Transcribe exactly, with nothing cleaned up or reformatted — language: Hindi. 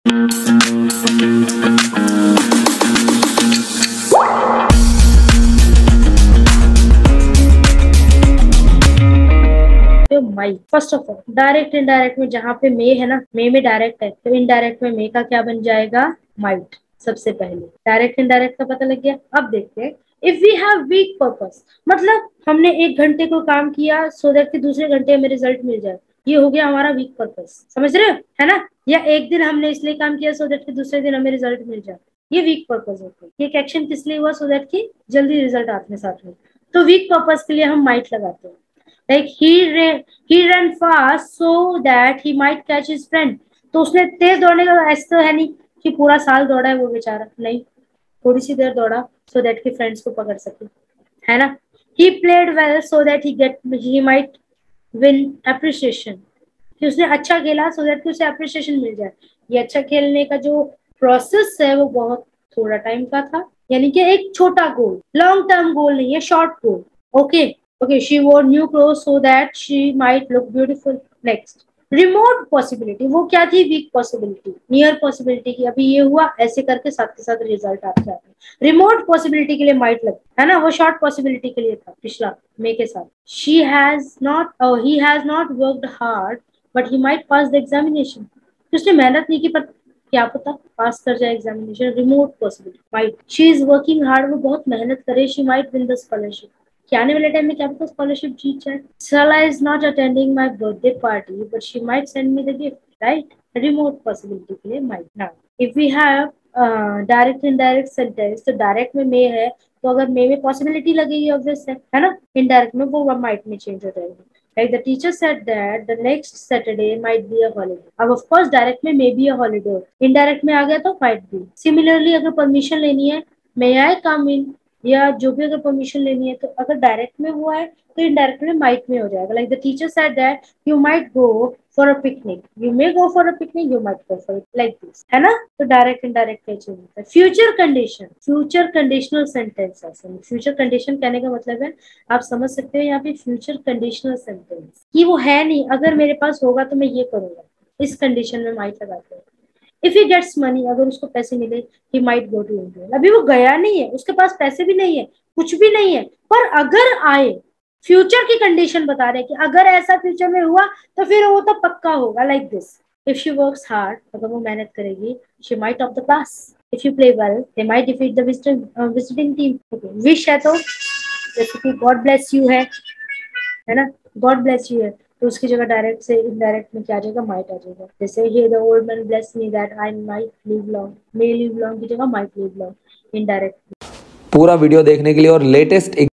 My first of all direct indirect में जहाँ पे मे है ना, मे में डायरेक्ट है तो इनडायरेक्ट में मे का क्या बन जाएगा, माइट। सबसे पहले डायरेक्ट इनडायरेक्ट का पता लग गया। अब देखते हैं if we have weak purpose, मतलब हमने एक घंटे को काम किया सो दैट कि दूसरे घंटे में रिजल्ट मिल जाए, ये हो गया हमारा वीक पर्पस। समझ रहे हो है ना? या एक दिन हमने इसलिए काम किया सो दैट कि दूसरे दिन हमें रिजल्ट मिल जाए, ये वीक पर्पस होता है। एक एक्शन किस लिए हुआ, सो दैट कि जल्दी रिजल्ट आते साथ में, तो वीक पर्पस के लिए हम माइट लगाते हैं। Like he he ran fast so that he might catch his friend, तो उसने तेज दौड़ने का, ऐसा तो है नहीं कि पूरा साल दौड़ा है वो बेचारा, नहीं, थोड़ी सी देर दौड़ा सो दैट कि फ्रेंड्स को पकड़ सके, है ना? he played well so that he get he might win appreciation, कि उसने अच्छा खेला सो दैट कि उसे अप्रिसिएशन मिल जाए। ये अच्छा खेलने का जो प्रोसेस है वो बहुत थोड़ा टाइम का था, यानी कि एक छोटा गोल, लॉन्ग टर्म गोल नहीं है, short goal. Okay okay she wore new clothes so that she might look beautiful. Next, remote possibility, वो क्या थी, वीक पॉसिबिलिटी। नियर पॉसिबिलिटी की अभी ये हुआ, ऐसे करके साथ के साथ रिजल्ट आ जाता है। रिमोट पॉसिबिलिटी के लिए माइट लग, है ना, वो शॉर्ट पॉसिबिलिटी के लिए था पिछला मे के साथ। She has not he has not worked hard but he might pass the examination, उसने मेहनत नहीं की पर क्या पता पास कर जाए examination. Remote possibility might. She is working hard, वो बहुत मेहनत करे, she might win the scholarship, कि आने वाले टाइम में क्या पता स्कॉलरशिप जीत जाए। Sala is not attending my birthday party, but she might send me the gift, right? Remote possibility के लिए might. Now, if we have uh, direct indirect sentence, तो direct में may है, तो अगर may में possibility लगेगी obvious है, है ना? Indirect में वो might में change हो जाएगी। Like the teacher said that the next Saturday might be a holiday. अब of course direct में may be a holiday, indirect में आ गया तो might be. Similarly अगर permission लेनी है, may I come in, या जो भी अगर परमिशन लेनी है, तो अगर डायरेक्ट में हुआ है तो इनडायरेक्ट में माइट में हो जाएगा। Like the teacher said that you might go for a picnic, you may go for a picnic, you might go for like this, है ना? तो डायरेक्ट इनडायरेक्ट का चेंज होता है। Future condition, future conditional sentence. Future condition कहने का मतलब है, आप समझ सकते हो यहाँ पे फ्यूचर कंडीशनल सेंटेंस कि वो है नहीं, अगर मेरे पास होगा तो मैं ये करूंगा, इस कंडीशन में माइट लगाते हैं। इफ ही गेट्स मनी, अगर उसको पैसे मिले, he might go to India. अभी वो गया नहीं है, उसके पास पैसे भी नहीं है, कुछ भी नहीं है, पर अगर आए, फ्यूचर की कंडीशन बता रहे हैं कि अगर ऐसा फ्यूचर में हुआ तो फिर वो तो पक्का होगा। Like this, if she works hard, अगर वो मेहनत करेगी, she might top the class. If you play well, they might defeat the visiting team. Wish है तो जैसे कि गॉड ब्लेस यू है है ना, गॉड ब्लेस यू है, तो उसकी जगह डायरेक्ट से इनडायरेक्ट में क्या आ जाएगा, माइट आ जाएगा। जैसे here the old man bless me that I might live long, may live long की जगह माइट लिव लॉन्ग, इनडायरेक्ट। पूरा वीडियो देखने के लिए और लेटेस्ट